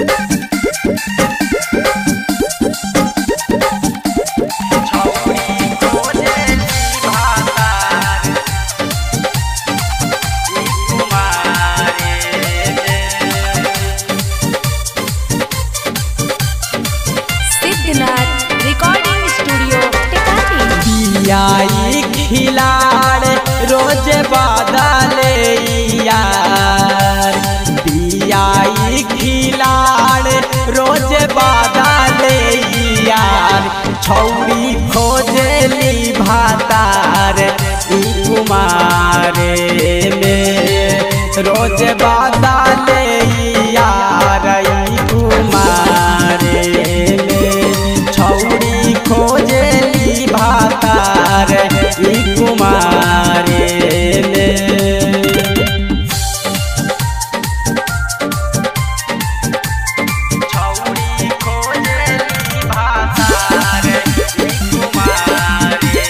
Recording studio बियाई खिलाड़ रोज बदले यार, बियाई खिलाड़ रोज बदले यार, छौरी खोजली भातार ई कुमारे में रोज बदले यार ई कुमारे में छौरी खोजली भातार ई कुमारे में। छौरी खोजली भातार ई कुमारे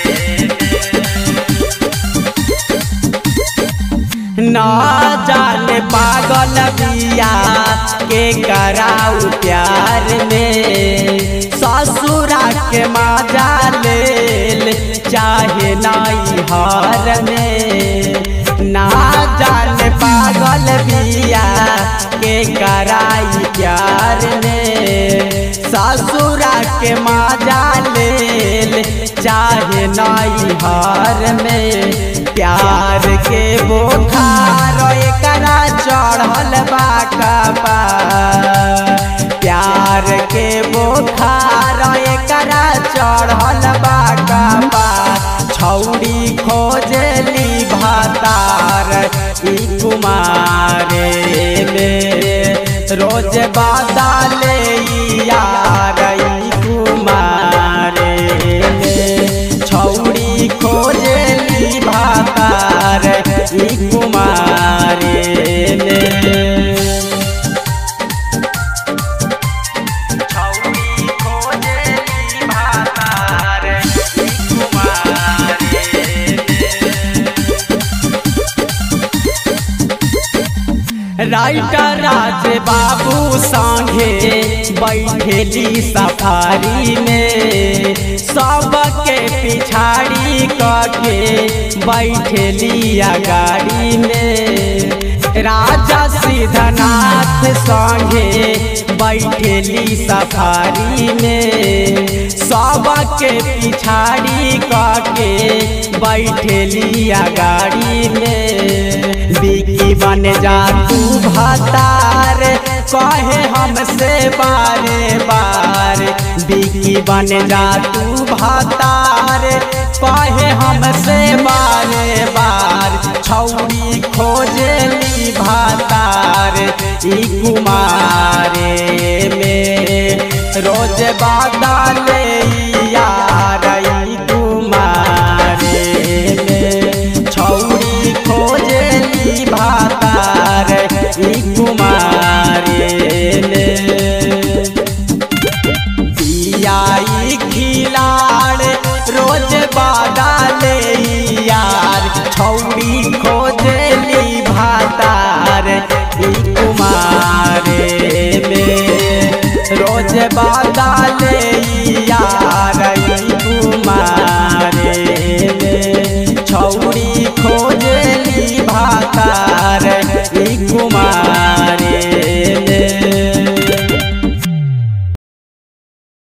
ना जाने पागल बिया के कराऊ प्यार में, ससुरा के मजा लेल चाहे नाई हार में। ना जाने पागल बिया के कराई प्यार में, ससुरा के मजा लेल चाहे नाई हार में। प्यार के बोखार एकरा चढ़ल बा कपार, प्यार के बोखार एकरा चढ़ल बा कपार, छौरी खोजली भातार ई कुमारे में रोज बदले यार ई कुमारे में, छौरी खोजली भातार ई कुमारे में। छौरी खोजली भातार ई कुमारे में। राइटर राज बाबू संगे बैठेली सफारी में, सबके पिछाड़ी करके बैठेली अगाड़ी में। राजा सिद्धनाथ संगे बैठेली सफारी में, सबके पिछाड़ी करके बैठेली अगाड़ी में। बिकी बन जा तू भातार कहे हमसे बारे बार, बिकी बन जा तू भातार कहे हमसे बारे बार, छौरी खोजली भातार ई कुमारे में रोज बदले यार ई कुमारे में, छौरी खोजली भातार ई कुमारे में। बियाई खिलाड़ रोज बदले यार, छौरी खोजली भातार ई कुमारे में रोज बदले